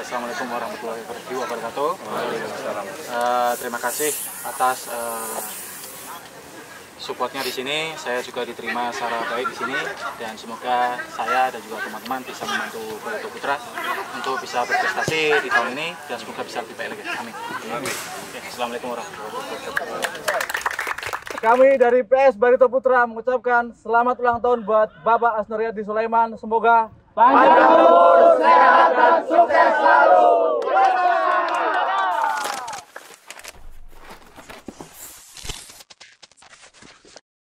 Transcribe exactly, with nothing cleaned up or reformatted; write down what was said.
Assalamualaikum warahmatullahi wabarakatuh. Uh, terima kasih atas uh, supportnya di sini. Saya juga diterima secara baik di sini dan semoga saya dan juga teman-teman bisa membantu Barito Putra untuk bisa berprestasi di tahun ini dan semoga bisa lebih baik lagi. Amin. Amin. Oke, Assalamualaikum warahmatullahi wabarakatuh. Kami dari P S Barito Putra mengucapkan selamat ulang tahun buat Bapak Asnuriadi Sulaiman. Semoga panjang umur, sehat dan sukses selalu.